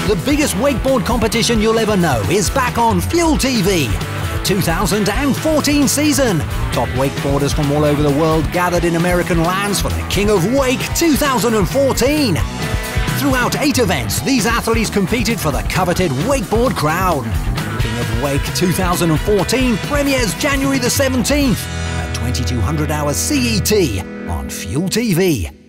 The biggest wakeboard competition you'll ever know is back on Fuel TV. The 2014 season. Top wakeboarders from all over the world gathered in American lands for the King of Wake 2014. Throughout 8 events, these athletes competed for the coveted wakeboard crown. King of Wake 2014 premieres January the 17th at 2200 hours CET on Fuel TV.